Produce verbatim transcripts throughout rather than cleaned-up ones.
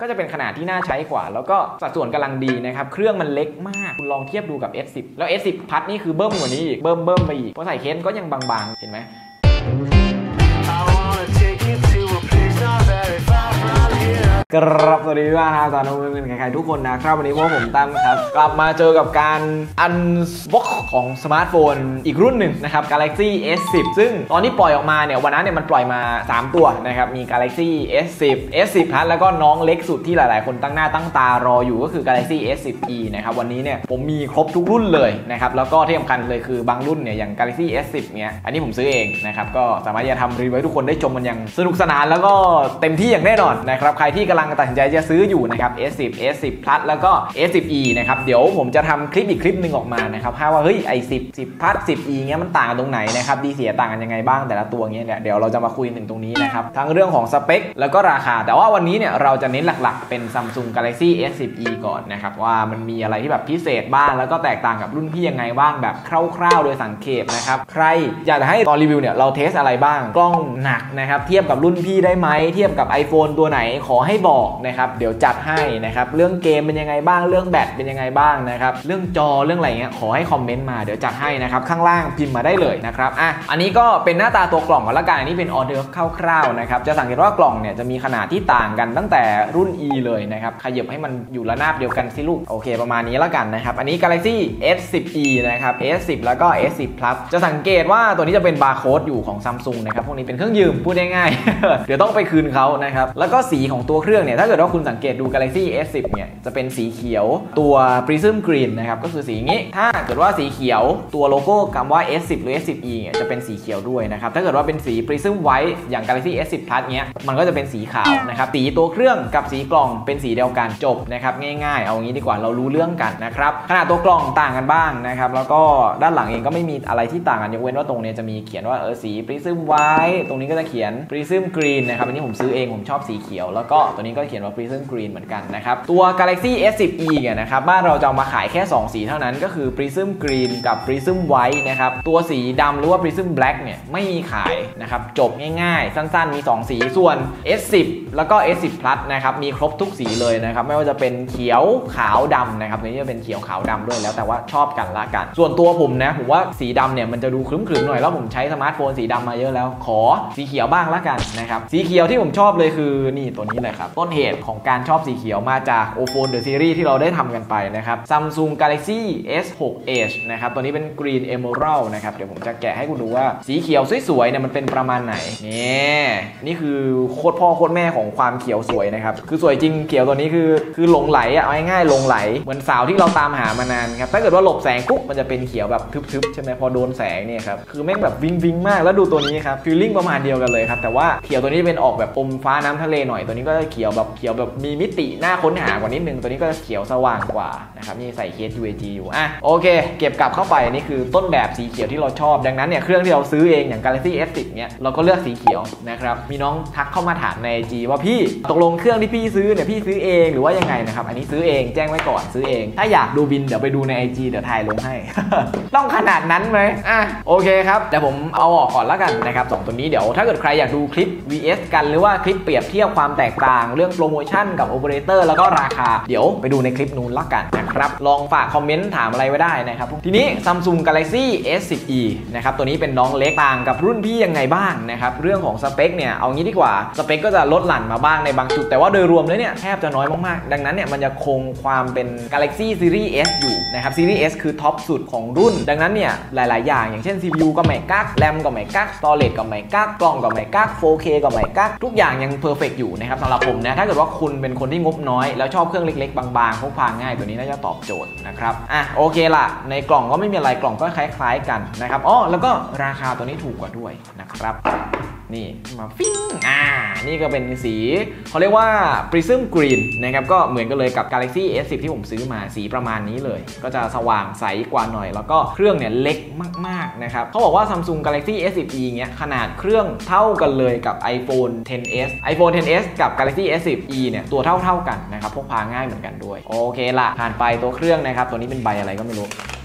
ก็จะเป็นขนาดที่น่าใช้กว่าแล้วก็สัดส่วนกำลังดีนะครับเครื่องมันเล็กมากคุณลองเทียบดูกับ เอส สิบ แล้ว เอส สิบ พัดนี่คือเบิ้มกว่านี้อีกเบิ้มเบิ้มไปอีกเพราะใส่เคสก็ยังบางๆเห็นไหมครับสวัสดีว่านะตอนนี้เป็นใครๆทุกคนนะครับวันนี้พวกผมตั้มครับกลับมาเจอกับการอันบ็อกของสมาร์ทโฟนอีกรุ่นหนึ่งนะครับ Galaxy เอส สิบ ซึ่งตอนที่ปล่อยออกมาเนี่ยวันนั้นเนี่ยมันปล่อยมาสามตัวนะครับมี Galaxy เอส สิบ เอส สิบ Plus แล้วก็น้องเล็กสุดที่หลายๆคนตั้งหน้าตั้งตารออยู่ก็คือ Galaxy เอส สิบ อี นะครับวันนี้เนี่ยผมมีครบทุกรุ่นเลยนะครับแล้วก็ที่สำคัญเลยคือบางรุ่นเนี่ยอย่าง Galaxy เอส สิบ เนี่ยอันนี้ผมซื้อเองนะครับก็สามารถจะทำรีวิวให้ทุกคนได้ชมมันอย่างสนุกสนานแล้วก็เต็มที่อย่างแน่นอนนะครับใครที่กำลังตัดสินใจจะซื้ออยู่นะครับ เอส สิบ เอส สิบ Plus แล้วก็ เอส สิบ อี นะครับเดี๋ยวผมจะทำคลิปอีกคลิปหนึ่งออกมานะครับว่าเฮ้ยไอ สิบ สิบ Plus สิบ อี เงี้ยมันต่างกันตรงไหนนะครับดีเสียต่างกันยังไงบ้างแต่ละตัวเงี้ยเดี๋ยวเราจะมาคุยถึงตรงนี้นะครับทั้งเรื่องของสเปคแล้วก็ราคาแต่ว่าวันนี้เนี่ยเราจะเน้นหลักๆเป็น Samsung Galaxy เอส สิบ อี ก่อนนะครับว่ามันมีอะไรที่แบบพิเศษบ้างแล้วก็แตกต่างกับรุ่นพี่ยังไงบ้างแบบคร่าวๆโดยสังเกตนะครับใครอยากจะให้ตอนรีวิวเนี่ยเราเทสอะไรบ้างกล้องหนักนะครับเทียบกับรุ่นพี่ได้ไหมเทียบกับ iPhone ตัวไหนขอให้บอกนะครับเดี๋ยวจัดให้นะครับเรื่องเกมเป็นยังไงบ้างเรื่องแบตเป็นยังไงบ้างนะครับเรื่องจอเรื่องอะไรเงี้ยขอให้คอมเมนต์มาเดี๋ยวจัดให้นะครับข้างล่างพิมพ์มาได้เลยนะครับอ่ะอันนี้ก็เป็นหน้าตาตัวกล่องก่อนละกันอันนี้เป็นออเดอร์คร่าวๆนะครับจะสังเกตว่ากล่องเนี่ยจะมีขนาดที่ต่างกันตั้งแต่รุ่น E เลยนะครับขยับให้มันอยู่ระนาบเดียวกันสิลูกโอเคประมาณนี้ละกันนะครับอันนี้ Galaxy เอส สิบ อี นะครับ เอส สิบ แล้วก็ เอส สิบ Plus จะสังเกตว่าตัวนี้จะเป็นบาร์โค้ดอยู่ของ Samsung นะครับพวกนี้เป็นเครื่องยืมพูดง่ายๆ เดี๋ยวต้องไปคืนเขานะครับแล้วก็สีของตัวเครื่องเนี่ยถ้าเกิดว่าคุณสังเกตดู Galaxy เอส สิบ เนี่ยจะเป็นสีเขียวตัว Prism Green นะครับก็คือสีนี้ถ้าเกิดว่าสีเขียวตัวโลโก้คำว่า เอส สิบ หรือ เอส สิบ อี เนี่ยจะเป็นสีเขียวด้วยนะครับถ้าเกิดว่าเป็นสี Prism White อย่าง Galaxy เอส สิบ Plus เนี้ยมันก็จะเป็นสีขาวนะครับสีตัวเครื่องกับสีกล่องเป็นสีเดียวกันจบนะครับง่ายๆเอางี้ดีกว่าเรารู้เรื่องกันนะครับขนาดตัวกล่องต่างกันบ้างนะครับแล้วก็ด้านหลังเองก็ไม่มีอะไรที่ต่างกันยกเว้นว่าตรงนี้จะมีเขียนว่าเออสี Prism White ตรงนี้ก็จะเขียน Prism Green นะครับอันนี้ผมซื้อเองผมชอบสีเขียวแล้วก็ตัวนี้ก็เขียนว่า Prism Green เหมือนกันนะครับตัว Galaxy เอส สิบ อี เนี่ยนะครับบ้านเราจะเอามาขายแค่สองสีเท่านั้นก็คือ Prism Green กับ Prism White นะครับตัวสีดำหรือว่า Prism Black เนี่ยไม่มีขายนะครับจบง่ายๆสั้นๆมีสองสีส่วน เอส สิบ แล้วก็ เอส สิบ Plus นะครับมีครบทุกสีเลยนะครับไม่ว่าจะเป็นเขียวขาวดำนะครับนี่จะเป็นเขียวขาวดำด้วยแล้วแต่ว่าชอบกันละกันส่วนตัวผมนะผมว่าสีดำเนี่ยมันจะดูครึ้มๆหน่อยแล้วผมใช้สมาร์ทโฟนสีดำมาเยอะแล้วขอสีเขียวบ้างละกันนะครับสีเขียวที่ผมชอบเลยคือนี่ตัวนี้เลยครับต้นเหตุของการชอบสีเขียวมาจาก Ophone The Series ที่เราได้ทำกันไปนะครับ Samsung Galaxy เอส หก Edge นะครับตัวนี้เป็น Green Emerald นะครับเดี๋ยวผมจะแกะให้คุณดูว่าสีเขียวสวยๆเนี่ยมันเป็นประมาณไหนนี่นี่คือโคตรพ่อโคตรแม่ของความเขียวสวยนะครับคือสวยจริงเขียวตัวนี้คือคือหลงไหลอ่ะเอาง่ายๆหลงไหลเหมือนสาวที่เราตามหามานานครับถ้าเกิดว่าหลบแสงปุ๊บมันจะเป็นเขียวแบบทึบๆใช่ไหมพอโดนแสงเนี่ยครับคือแม่งแบบวิงวิงมากแล้วดูตัวนี้ครับฟีลลิ่งประมาณเดียวกันเลยครับแต่ว่าเขียวตัวนี้เป็นออกแบบอมฟ้าน้ำทะเลหน่อยตัวนี้ก็จะเขียวแบบเขียวแบบมีมิติน่าค้นหากว่านิดนึงตัวนี้ก็เขียวสว่างกว่านะครับนี่ใส่เคส ยู เอ จี อยู่อ่ะโอเคเก็บกลับเข้าไปนี่คือต้นแบบสีเขียวที่เราชอบดังนั้นเนี่ยเครื่องที่เราซื้อเองอย่าง Galaxy เอส สิบ เนี่ยเราก็เลือกสีเขียวนะครับมีน้องทักเข้ามาถามใน ไอ จี ว่าพี่ตกลงเครื่องที่พี่ซื้อเนี่ยพี่ซื้อเองหรือว่ายังไงนะครับอันนี้ซื้อเองแจ้งไว้ก่อนซื้อเองถ้าอยากดูบินเดี๋ยวไปดูใน ไอ จี เดี๋ยวถ่ายลงให้ ต้องขนาดนั้นไหมอ่ะโอเคครับแต่ผมเอาออกก่อนแล้วกันนะครับสองตัวนี้เดี๋ยวถ้าเกิดใครอยากดูคลิป วี เอส กันหรือว่าคลิปเปรียบเทียบความแตกต่างเรื่องโปรโมชั่นกับโอเปอเรเตอร์แล้วก็ราคาเดี๋ยวไปดูในคลิปนู้นละกันนะครับลองฝากคอมเมนต์ถามอะไรไว้ได้นะครับทีนี้ Samsung Galaxy เอส สิบ อี นะครับตัวนี้เป็นน้องเล็กต่างกับรุ่นพี่ยังไงบ้างนะครับเรื่องของสเปคเนี่ยเอางี้ดีกว่าสเปคก็จะลดหลั่นมาบ้างในบางจุดแต่ว่าโดยรวมแล้วเนี่ยแทบจะน้อยมากๆดังนั้นเนี่ยมันจะคงความเป็น Galaxy Series S อยู่นะครับ Series S คือท็อปสุดของรุ่นดังนั้นเนี่ยหลายๆอย่างอย่างเช่น ซี พี ยู ก็ไม่กักแรมก็ไม่กัก Storage ก็ไม่กักกล้องก็ไม่กัก โฟร์เค ก็ไม่กักทุกอย่างยังเพอร์เฟกต์อยู่นะครับสำหรับผมนะถ้าเกิดว่าคุณเป็นคนที่งบน้อยแล้วชอบเครื่องเล็กๆบางๆพกพาง่ายตัวนี้น่าจะตอบโจทย์นะครับอ่ะโอเคล่ะในกล่องก็ไม่มีอะไรกล่องก็คล้ายๆกันนะครับอ๋อแล้วก็ราคาตัวนี้ถูกกว่าด้วยนะครับนี่มาฟิ้งอ่านี่ก็เป็นสีเขาเรียกว่า Prism Green นะครับก็เหมือนกันเลยกับ Galaxy เอส สิบ ที่ผมซื้อมาสีประมาณนี้เลยก็จะสว่างใสกว่าหน่อยแล้วก็เครื่องเนี่ยเล็กมากๆนะครับเขาบอกว่า Samsung Galaxy เอส สิบ อี เงี้ยขนาดเครื่องเท่ากันเลยกับ iPhone เท็น เอส iPhone เท็น เอส กับ Galaxy เอส สิบ อี เนี่ยตัวเท่าๆกันนะครับพกพาง่ายเหมือนกันด้วยโอเคล่ะผ่านไปตัวเครื่องนะครับตัวนี้เป็นใบอะไรก็ไม่รู้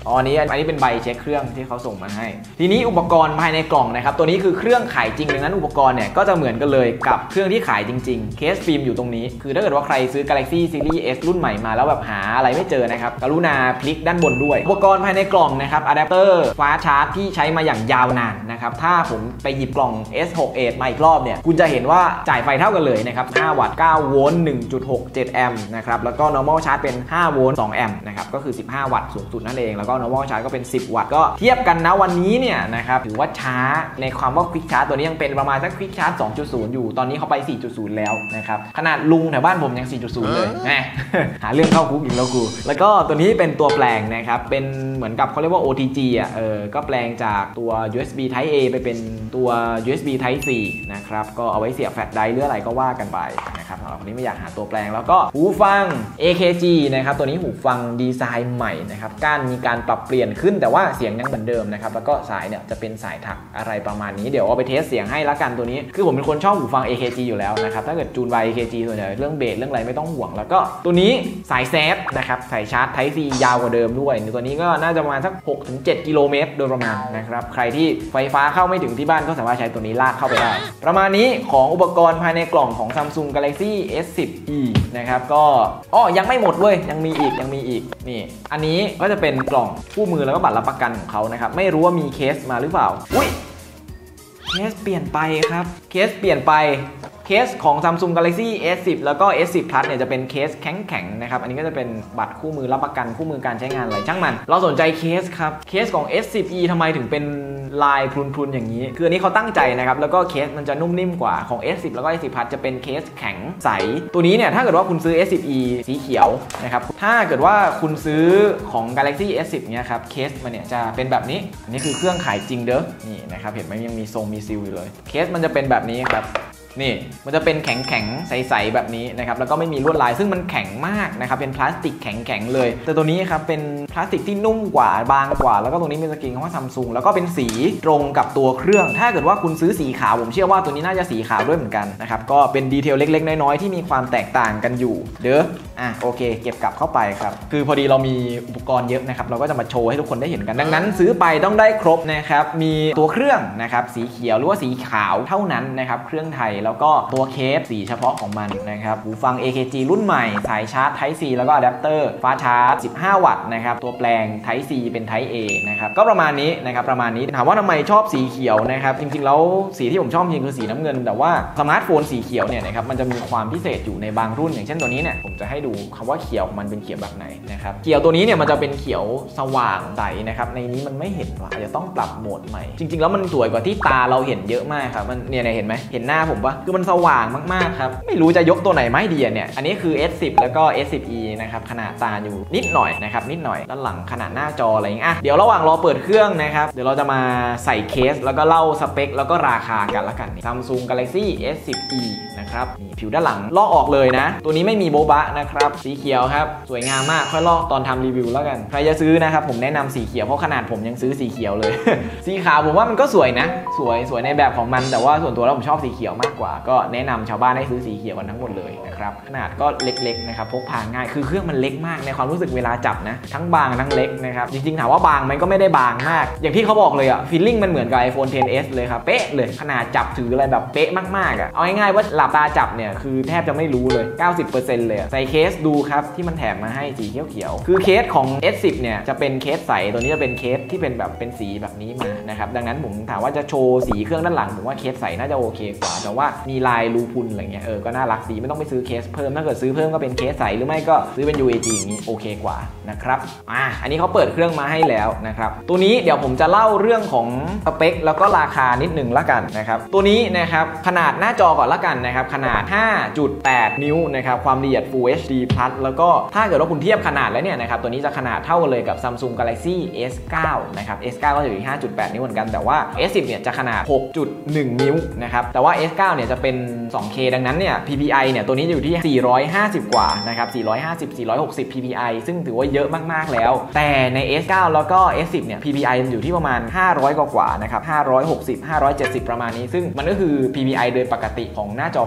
อ๋ออันนี้อันนี้เป็นใบเช็คเครื่องที่เขาส่งมาให้ทีนี้อุปกรณ์ภายในกล่องนะครับตัวนี้คือเครื่องขายจริงดังนั้นอุปกรณ์เนี่ยก็จะเหมือนกันเลยกับเครื่องที่ขายจริงๆเคสฟิล์มอยู่ตรงนี้คือถ้าเกิดว่าใครซื้อ Galaxy Series S รุ่นใหม่มาแล้วแบบหาอะไรไม่เจอนะครับกรุณาพลิกด้านบนด้วยอุปกรณ์ภายในกล่องนะครับอะแดปเตอร์ฟ้าชาร์จที่ใช้มาอย่างยาวนานนะครับถ้าผมไปหยิบกล่อง เอส หก เอท มาอีกรอบเนี่ยคุณจะเห็นว่าจ่ายไฟเท่ากันเลยนะครับห้าวัตต์เก้าโวลต์ หนึ่งจุดหกเจ็ด แอมป์นะครับแล้วก็ normal charge เป็นห้าโวลต์สองแอมป์นะครับก็คือสิบห้าวัตต์สูงสุดนั่นเองแล้วก็ normal charge ก็เป็นสิบวัตต์ก็เทียบกันนะวันนี้เนี่ยนะครับถือว่าช้าในความว่า quick charge ตัวนี้ยังเป็นประมาณสัก quick charge สองจุดศูนย์ อยู่ตอนนี้เขาไป สี่จุดศูนย์ แล้วนะครับขนาดลุงแถวบ้านผมยัง สี่จุดศูนย์ เลยแหม หาเรื่องเข้าคุกอีกแล้วกูแล้วก็ตัวนี้เป็นตัวแปลงนะครับเป็นเหมือนกับเขาเรียกว่า โอ ที จี อ่ะเออก็แปลงจากตัว ยู เอส บี Type A ไปเป็นตัว ยู เอส บี Type C นะครับก็เอาไว้เสียบแฟลชไดรฟ์หรืออะไรก็ว่ากันไปนะครับสำหรับคนนี้ไม่อยากหาตัวแปลงแล้วก็หูฟัง เอ เค จี นะครับตัวนี้หูฟังดีไซน์ใหม่นะครับก้านมีการปรับเปลี่ยนขึ้นแต่ว่าเสียงยังเหมือนเดิมนะครับแล้วก็สายเนี่ยจะเป็นสายถักอะไรประมาณนี้เดี๋ยวเอาไปเทสเสียงให้ละกันตัวนี้คือผมเป็นคนชอบหูฟัง เอ เค จี อยู่แล้วนะครับถ้าเกิดจูนไว เอ เค จี ส่วนใหญ่เรื่องเบสเรื่องอะไรไม่ต้องห่วงแล้วก็ตัวนี้สายแซฟนะครับสายชาร์จ Type C ยาวกว่าเดิมด้วยตัวนี้ก็น่าจะประมาณสัก หกถึงเจ็ด กิโลเมตรโดยประมาณนะครับใครที่ไฟฟ้าเข้าไม่ถึงที่บ้านก็สามารถใช้ตัวนี้ลากเข้าไปได้ประมาณนี้ของอุปกรณ์ภายในกล่องของ Samsung Galaxy เอส สิบ อี นะครับก็อ้อยังไม่หมดเว้ยยังมีอีกยังมีอีกนี่อันนี้ก็จะเป็นกล่องคู่มือแล้วก็บัตรรับประกันของเขานะครับไม่รู้ว่ามีเคสมาหรือเปล่าอุ้ยเคสเปลี่ยนไปครับเคสเปลี่ยนไปเคสของ Samsung Galaxy เอส สิบ แล้วก็ เอส สิบ Plus เนี่ยจะเป็นเคสแข็งๆนะครับอันนี้ก็จะเป็นบัตรคู่มือรับประกันคู่มือการใช้งานอะไรช่างมันเราสนใจเคสครับเคสของ เอส สิบ อี ทำไมถึงเป็นลายพรุนๆอย่างนี้คืออันนี้เขาตั้งใจนะครับแล้วก็เคสมันจะนุ่มนิ่มกว่าของ เอส สิบ แล้วก็ เอส สิบ Plus จะเป็นเคสแข็งใสตัวนี้เนี่ยถ้าเกิดว่าคุณซื้อ เอส สิบ อี สีเขียวนะครับถ้าเกิดว่าคุณซื้อของ Galaxy เอส สิบ เนี่ยครับเคสมันเนี่ยจะเป็นแบบนี้อันนี้คือเครื่องขายจริงเด้อนี่นะครับเห็นไหมยังมีทรงมีซิลอยู่เลยเคสมันจะเป็นแบบนี้ครับนี่มันจะเป็นแข็งๆใสๆแบบนี้นะครับแล้วก็ไม่มีลวดลายซึ่งมันแข็งมากนะครับเป็นพลาสติกแข็งๆเลยแต่ตัวนี้ครับเป็นพลาสติกที่นุ่มกว่าบางกว่าแล้วก็ตรงนี้มีสกรีนของว่า Samsung แล้วก็เป็นสีตรงกับตัวเครื่องถ้าเกิดว่าคุณซื้อสีขาวผมเชื่อว่าตัวนี้น่าจะสีขาวด้วยเหมือนกันนะครับก็เป็นดีเทลเล็กๆน้อยๆที่มีความแตกต่างกันอยู่เด้ออ่ะโอเคเก็บกลับเข้าไปครับคือพอดีเรามีอุปกรณ์เยอะนะครับเราก็จะมาโชว์ให้ทุกคนได้เห็นกันดังนั้นซื้อไปต้องได้ครบนะครับมีตัวเครื่องนะครับสีเขียวหรือว่าสีขาวเท่านั้นนะครับเครื่องไทยแล้วก็ตัวเคสสีเฉพาะของมันนะครับหูฟัง เอ เค จี รุ่นใหม่สายชาร์จ Type C แล้วก็อะแดปเตอร์ฟ้าชาร์จสิบห้าวัตต์นะครับตัวแปลง Type C เป็น Type A นะครับก็ประมาณนี้นะครับประมาณนี้ถามว่าทำไมชอบสีเขียวนะครับจริงๆแล้วสีที่ผมชอบจริงคือสีน้ำเงินแต่ว่าสมาร์ทโฟนสีเขียวเนี่ยนะครับมันจะมีความพิเศษอยู่ในบางรุ่นอย่างเช่นตัวนี้เนี่ยผมจะให้ดูคำว่าเขียวมันเป็นเขียวแบบไหนนะครับเขียวตัวนี้เนี่ยมันจะเป็นเขียวสว่างใสนะครับในนี้มันไม่เห็นว่าอาจจะต้องปรับโหมดใหม่จริงๆแล้วมันสวยกว่าที่ตาเราเห็นเยอะมากครับมันเนี่ยเห็นไหมเห็นหน้าผมปะคือมันสว่างมากๆครับไม่รู้จะยกตัวไหนไม่ดีเนี่ยอันนี้คือ เอส สิบ แล้วก็ เอส สิบ อี นะครับขนาดตาอยู่นิดหน่อยนะครับนิดหน่อยด้านหลังขนาดหน้าจออะไรอย่างเงี้ยอ่ะเดี๋ยวระหว่างรอเปิดเครื่องนะครับเดี๋ยวเราจะมาใส่เคสแล้วก็เล่าสเปคแล้วก็ราคากันละกัน Samsung Galaxy เอส สิบ อี นะครับนี่ผิวด้านหลังลอกออกเลยนะตัวนี้ไม่มีโบ๊ะบะนะครับสีเขียวครับสวยงามมากค่อยลอกตอนทำรีวิวแล้วกันใครจะซื้อนะครับผมแนะนำสีเขียวเพราะขนาดผมยังซื้อสีเขียวเลย สีขาวผมว่ามันก็สวยนะสวยสวยในแบบของมันแต่ว่าส่วนตัวแล้วผมชอบสีเขียวมากกว่าก็แนะนำชาวบ้านให้ซื้อสีเขียวกันทั้งหมดเลยนะครับขนาดก็เล็กๆนะครับพกพาง่ายคือเครื่องมันเล็กมากในความรู้สึกเวลาจับนะทั้งบางทั้งเล็กนะครับจริงๆถามว่าบางมันก็ไม่ได้บางมากอย่างที่เขาบอกเลยอะฟีลลิ่งมันเหมือนกับ iPhone เท็น เอส เลยครับเป๊ะเลยขนาดจับถืออะไรแบบเป๊ะมากๆอะเอาง่ายๆว่าหลับตาจับเนี่ยคือแทบจะไม่รู้เลย เก้าสิบเปอร์เซ็นต์ เลยใส่เคสดูครับที่มันแถมมาให้สีเขียวๆคือเคสของ เอส สิบ เนี่ยจะเป็นเคสใสตัวนี้จะเป็นเคสที่เป็นแบบเป็นสีแบบนี้มานะครับดังนั้นผมถามว่าจะโชว์สีเครื่องด้านหลังผมว่าเคสใสน่าจะโอเคกว่าแต่ว่ามีลายรูพุนอะไรเงี้ยเออก็น่ารักดีไม่ต้องไปซื้อเคสเพิ่มถ้าเกิดซื้อเพิ่มก็เป็นเคสใสหรือไม่ก็ซื้อเป็น ยู เอ จี อย่างนี้โอเคกว่านะครับอ่ะอันนี้เขาเปิดเครื่องมาให้แล้วนะครับตัวนี้เดี๋ยวผมจะเล่าเรื่องของสเปคแล้วก็ราคานิดนึงละกันนะครับตัวนี้นะครับขนาดหน้าจอก่อนละกันนะครับขนาด ห้าจุดแปด นิ้วนะครับความละเอียด Full เอช ดี Plus แล้วก็ถ้าเกิดว่าคุณเทียบขนาดแล้วเนี่ยนะครับตัวนี้จะขนาดเท่ากันเลยกับ Samsung Galaxy เอส เก้า นะครับ เอส เก้า ก็อยู่ที่ ห้าจุดแปด นิ้วเหมือนกันแต่ว่า เอส สิบ เนี่ยจะขนาด หกจุดหนึ่ง นิ้วนะครับแต่ว่า เอส เก้า เนี่ยจะเป็น สองเค ดังนั้นเนี่ย พี พี ไอ เนี่ยตัวนี้อยู่ที่สี่ร้อยห้าสิบกว่านะครับสี่ร้อยห้าสิบ สี่ร้อยหกสิบ พี พี ไอ ซึ่งถือว่าเยอะมากๆแล้วแต่ใน เอส เก้า แล้วก็ เอส สิบ เนี่ย พี พี ไอ มันอยู่ที่ประมาณห้าร้อยกว่าๆนะครับห้าร้อยหกสิบ ห้าร้อยเจ็ดสิบประมาณนี้ซึ่งมันก็คือ พี พี ไอ โดยปกติของหน้าจอคอม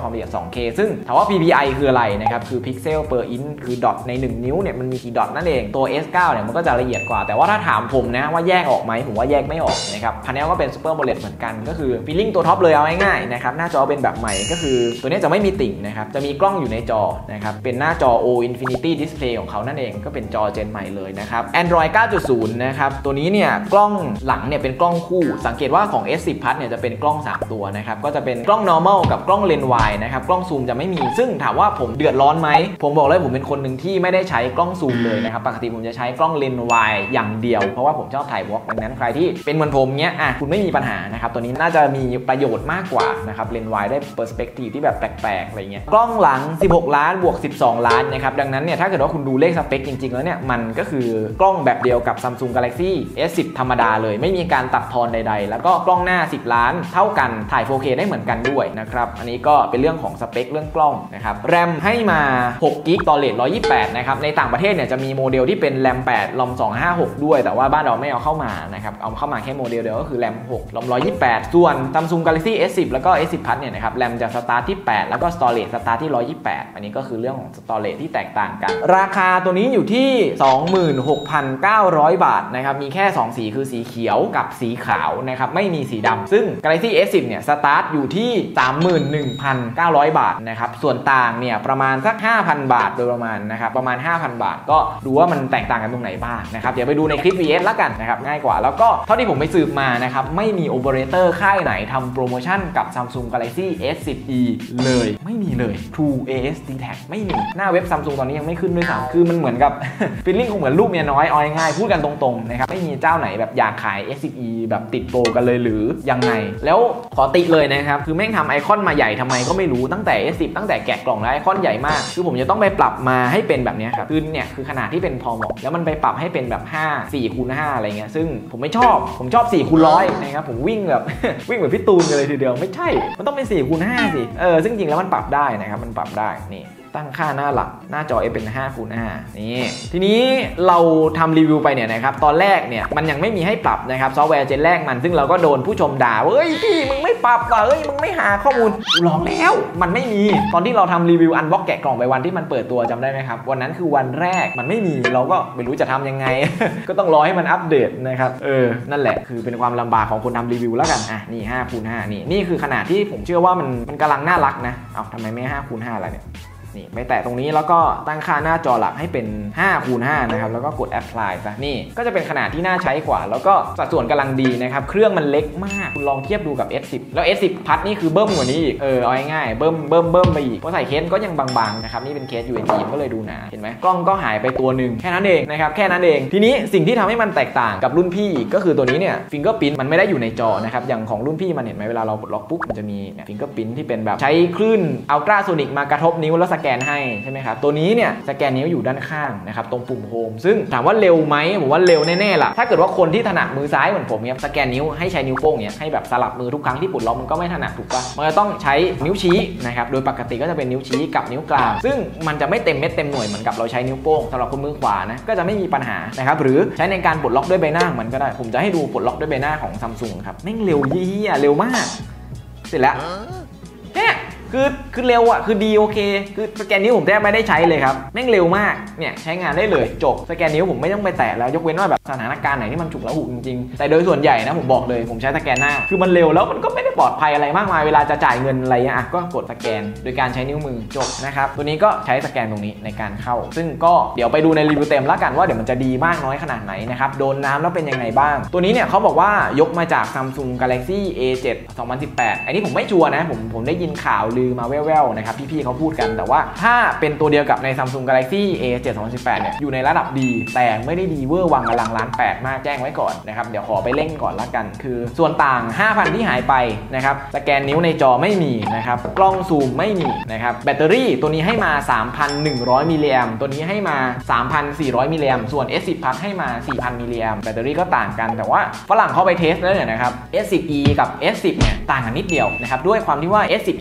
ความละเอียด สองเค ซึ่งถามว่า พี พี ไอ คืออะไรนะครับคือ Pixel per inch คือดอทในหนึ่งนิ้วเนี่ยมันมีกี่ดอทนั่นเองตัว เอส เก้า เนี่ยมันก็จะละเอียดกว่าแต่ว่าถ้าถามผมนะว่าแยกออกไหมผมว่าแยกไม่ออกนะครับพาเนลก็เป็น Super AMOLED เหมือนกันก็คือ feeling ตัวท็อปเลยเอาง่ายๆนะครับหน้าจอเป็นแบบใหม่ก็คือตัวนี้จะไม่มีติ่งนะครับจะมีกล้องอยู่ในจอนะครับเป็นหน้าจอ O Infinity Display ของเขานั่นเองก็เป็นจอเจนใหม่เลยนะครับ Android เก้าจุดศูนย์ นะครับตัวนี้เนี่ยกล้องหลังเนี่ยเป็นกล้องคู่สังเกตว่าของ เอส สิบ Plus เนี่ยจะเป็นกล้องสามตัวนะครับก็จะเป็นกล้อง normal กับกล้องเลนส์วายนะครับกล้องซูมจะไม่มีซึ่งถามว่าผมเดือดร้อนไหมผมบอกเลยผมเป็นคนหนึ่งที่ไม่ได้ใช้กล้องซูมเลยนะครับปกติผมจะใช้กล้องเลนส์วายอย่างเดียวเพราะว่าผมชอบถ่ายวอล์กดังนั้นใครที่เป็นเหมือนผมเนี้ยอ่ะคุณไม่มีปัญหานะครับตัวนี้น่าจะมีประโยชน์มากกว่านะครับเลนส์วายได้เปอร์สเปกทีฟที่แบบแปลกๆอะไรเงี้ยกล้องหลังสิบหกล้านบวกสิบสองล้านนะครับดังนั้นเนี่ยถ้าเกิดว่าคุณดูเลขสเปคจริงๆแล้วเนี่ยมันก็คือกล้องแบบเดียวกับ Samsung Galaxy เอส สิบ ธรรมดาเลยไม่มีการตัดทอนใดๆแล้วก็กล้องหน้าสิบล้านเท่ากันถ่าย โฟร์เค ได้เหมือนกันด้วยนะครับอันนี้ก็เป็นเรื่องของสเปคเรื่องกล้องนะครับแรมให้มาหกกิกะไบต์ Storage หนึ่งร้อยยี่สิบแปดนะครับในต่างประเทศเนี่ยจะมีโมเดลที่เป็นแรมแปดลอมสองห้าหกด้วยแต่ว่าบ้านเราไม่เอาเข้ามานะครับเอาเข้ามาแค่โมเดลเดียวก็คือแรมหกลอมหนึ่งร้อยยี่สิบแปดส่วน Samsung Galaxy เอส สิบ แล้วก็ เอส สิบ Plus เนี่ยนะครับแรมจะสตาร์ทที่แปดแล้วก็ Storage สตาร์ทที่หนึ่งร้อยยี่สิบแปดอันนี้ก็คือเรื่องของ Storage ที่แตกต่างกันราคาตัวนี้อยู่ที่ สองหมื่นหกพันเก้าร้อย บาทนะครับมีแค่สองสีคือสีเขียวกับสีขาวนะครับไม่มีสีดำซึ่ง Galaxy เอส สิบ เนี่ยสตาร์ทอยู่ที่ สามหมื่นหนึ่งพันเก้าร้อย บาทนะครับส่วนต่างเนี่ยประมาณสัก ห้าพัน บาทโดยประมาณนะครับประมาณ ห้าพัน บาทก็ดูว่ามันแตกต่างกันตรงไหนบ้างนะครับเดี๋ยวไปดูในคลิป วี เอส ละกันนะครับง่ายกว่าแล้วก็เท่าที่ผมไปสืบมานะครับไม่มีโอเปอเรเตอร์ค่ายไหนทำโปรโมชั่นกับ Samsung Galaxy เอส สิบ อี เลยไม่มีเลย True เอ เอส ดี แท็ก ไม่มีหน้าเว็บ Samsung ตอนนี้ยังไม่ขึ้นด้วยซ้ำคือมันเหมือนกับ feeling คงเหมือนลูกเมียน้อยเอาง่ายๆพูดกันตรงๆนะครับไม่มีเจ้าไหนแบบอยากขาย เอส สิบ อี แบบติดโปรกันเลยหรือยังไงแล้วขอติเลยนะครับคือแม่งทำไอคอนมาใหญ่ทำไมก็ไม่รู้ตั้งแต่ เอส สิบ ตั้งแต่แกะกล่องแล้วไอคอนใหญ่มากคือผมจะต้องไปปรับมาให้เป็นแบบนี้ครับคือเนี่ยคือขนาดที่เป็นพอเหมาะแล้วมันไปปรับให้เป็นแบบห้า สี่คูณห้าอะไรเงี้ยซึ่งผมไม่ชอบผมชอบสี่คูณร้อยนะครับผมวิ่งแบบ วิ่งแบบพี่ตูนเลยทีเดียวไม่ใช่มันต้องเป็นสี่คูณห้าสิเออซึ่งจริงแล้วมันปรับได้นะครับมันปรับได้นี่ตั้งค่าหน้าหลักหน้าจอ F เป็นห้าคูณห้านี่ทีนี้เราทำรีวิวไปเนี่ยนะครับตอนแรกเนี่ยมันยังไม่มีให้ปรับนะครับซอฟต์แวร์เจนแรกมันซึ่งเราก็โดนผู้ชมด่าว่าเฮ้ยพี่มึงไม่ปรับว่ะเฮ้ยมึงไม่หาข้อมูลลองแล้วมันไม่มีตอนที่เราทำรีวิวอันบ็อกแกะกล่องไปวันที่มันเปิดตัวจำได้ไหมครับวันนั้นคือวันแรกมันไม่มีเราก็ไม่รู้จะทำยังไง ก็ต้องรอให้มันอัปเดตนะครับเออนั่นแหละคือเป็นความลำบากของคนทำรีวิวแล้วกันอ่ะนี่ห้าคูณห้านี่นี่คือขนาดที่ผมเชื่อว่ามันมันกำลังน่ารักนะเอ้าทำไมไม่ห้าคูณห้าล่ะเนี่ยนี่ไปแตะตรงนี้แล้วก็ตั้งค่าหน้าจอหลักให้เป็นห้าคูณห้านะครับแล้วก็กด apply ซะนี่ก็จะเป็นขนาดที่น่าใช้กว่าแล้วก็สัดส่วนกำลังดีนะครับเครื่องมันเล็กมากคุณลองเทียบดูกับ เอส สิบ แล้ว เอส สิบ Plus นี่คือเบิ้มกว่านี้อีกเออเอาง่ายๆเบิ้มเบิ้มเบิ้มไปอีกเพราะใส่เคสก็ยังบางๆนะครับนี่เป็นเคส ยู เอ จี ก็เลยดูหนาเห็นไหมกล้องก็หายไปตัวหนึ่งแค่นั้นเองนะครับแค่นั้นเองทีนี้สิ่งที่ทำให้มันแตกต่างกับรุ่นพี่ก็คือตัวนี้เนี่ย fingerprint มันไม่ได้อยู่ในจอนะครับอย่างของรุ่นพี่มันเห็นไหมเวลาเรากดล็อกปุ๊บมันจะมีเนี่ย fingerprint ที่เป็นแบบใช้คลื่นอัลตราโซนิกมากระทบนิ้วแล้วสแกนให้ใช่ไหมตัวนี้เนี่ยสแกนนิ้วอยู่ด้านข้างนะครับตรงปุ่มโฮมซึ่งถามว่าเร็วไหมผมว่าเร็วแน่ๆล่ะถ้าเกิดว่าคนที่ถนัดมือซ้ายเหมือนผมเนี่ยสแกนนิ้วให้ใช้นิ้วโป้งเนี่ยให้แบบสลับมือทุกครั้งที่ปลดล็อกมันก็ไม่ถนัดถูกปะมันจะต้องใช้นิ้วชี้นะครับโดยปกติก็จะเป็นนิ้วชี้กับนิ้วกลางซึ่งมันจะไม่เต็มเม็ดเต็มหน่วยเหมือนกับเราใช้นิ้วโป้งสำหรับคนมือขวานะก็จะไม่มีปัญหานะครับหรือใช้ในการปลดล็อกด้วยใบหน้ามันก็ได้ผมจะให้ดูปลดล็อกด้วยใบหน้าของ Samsung ครับแม่งเร็วยี่ห้อเร็วมากเสร็จแล้วเนี่ยคือคือเร็วอ่ะคือดีโอเคคือสแกนนิ้วผมแทบไม่ได้ใช้เลยครับแม่งเร็วมากเนี่ยใช้งานได้เลยจบสแกนนิ้วผมไม่ต้องไปแตะแล้วยกเว้นว่าแบบสถานการณ์ไหนที่มันฉุกละหุกจริงๆแต่โดยส่วนใหญ่นะผมบอกเลยผมใช้สแกนหน้าคือมันเร็วแล้วมันก็ไม่ได้ปลอดภัยอะไรมากมายเวลาจะจ่ายเงินอะไรอ่ะก็กดสแกนโดยการใช้นิ้วมือจบนะครับตัวนี้ก็ใช้สแกนตรงนี้ในการเข้าซึ่งก็เดี๋ยวไปดูในรีวิวเต็มแล้วกันว่าเดี๋ยวมันจะดีมากน้อยขนาดไหนนะครับโดนน้ำแล้วเป็นยังไงบ้างตัวนี้เนี่ยเขาบอกว่ายกมาจาก Samsung Galaxy เอ เจ็ด สองพันสิบแปดอันนี้ผมไม่ชัวร์นะผมผมได้ยินข่าวลือมาแว่วๆนะครับพี่ๆเขาพูดกันแต่ว่าถ้าเป็นตัวเดียวกับใน Samsung Galaxy เอ เจ็ด สองพันสิบแปดเนี่ยอยู่ในระดับดีแต่ไม่ได้ดีเวอร์วังอลังล้านแปดมากแจ้งไว้ก่อนนะครับเดี๋ยวขอไปเล่นก่อนละกันคือส่วนต่าง ห้าพัน ที่หายไปนะครับสแกนนิ้วในจอไม่มีนะครับกล้องซูมไม่มีนะครับแบตเตอรี่ตัวนี้ให้มา สามพันหนึ่งร้อย มิลลิแอมป์ตัวนี้ให้มา สามพันสี่ร้อย มิลลิแอมป์ส่วน เอส สิบ Plus ให้มา สี่พัน มิลลิแอมป์แบตเตอรี่ก็ต่างกันแต่ว่าฝรั่งเข้าไปเทสแล้วเนี่ยนะครับ เอส สิบ อี กับ เอส สิบ เนี่ยต่างกันนิดเดียวนะครับด้วยความที่ว่า เอส สิบ อี เนี่ยเป็นจอ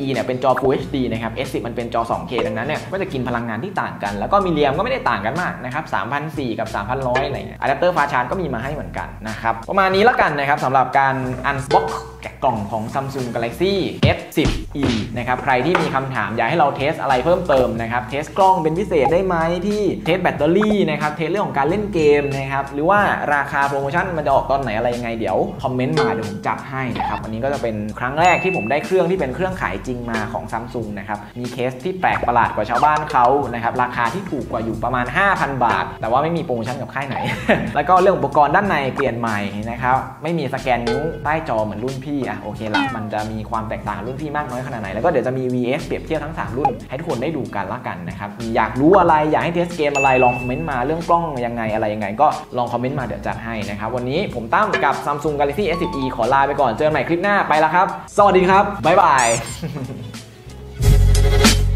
อ Full เอช ดี นะครับ เอส สิบ มันเป็นจอ ทู เค ดังนั้นเนี่ยก็จะกินพลังงานที่ต่างกันแล้วก็มีเรียมก็ไม่ได้ต่างกันมากนะครับ สามพันสี่ร้อย กับ สามพันหนึ่งร้อย อะไรเงี้ยอะแดปเตอร์ฟาสต์ชาร์จก็มีมาให้เหมือนกันนะครับประมาณนี้แล้วกันนะครับสำหรับการ Unbox แกะกล่องของ Samsung Galaxy เอส สิบ อี นะครับใครที่มีคำถามอยากให้เราเทสอะไรเพิ่มเติมนะครับเทสกล้องเป็นพิเศษได้ไหมพี่เทสแบตเตอรี่นะครับเทสเรื่องของการเล่นเกมนะครับหรือว่าราคาโปรโมชั่นมันจะออกตอนไหนอะไรยังไงเดี๋ยวคอมเมนต์มาเดี๋ยวผมจัดให้นะครับอันนี้ก็จะเป็นครั้งแรกที่ผมได้เครื่องที่เป็นเครื่องขายจริงมาของ Samsung นะครับมีเคสที่แปลกประหลาดกว่าชาวบ้านเขานะครับราคาที่ถูกกว่าอยู่ประมาณ ห้าพัน บาทแต่ว่าไม่มีโปรโมชั่นกับค่ายไหน แล้วก็เรื่องอุปกรณ์ด้านในเปลี่ยนใหม่นะครับไม่มีสแกนนิ้วใต้จอเหมือนรุ่นพี่อ่ะโอเคละมันจะมีความแตกต่างรุ่นพี่มากน้อยขนาดไหนแล้วก็เดี๋ยวจะมี วี เอส เปรียบเทียบทั้งสามรุ่นให้ทุกคนได้ดูกันละกันนะครับอยากรู้อะไรอยากให้เทสเกมอะไรลองคอมเมนต์มาเรื่องกล้องยังไงอะไรยังไงก็ลองคอมเมนต์มาเดี๋ยวจัดให้นะครับวันนี้ผมตั้มกับ Samsung Galaxy เอส สิบ อี ขอลาไปก่อนเจอกันใหม่คลิปหน้าไปแล้วครับสวัสดีครับบ๊ายบาย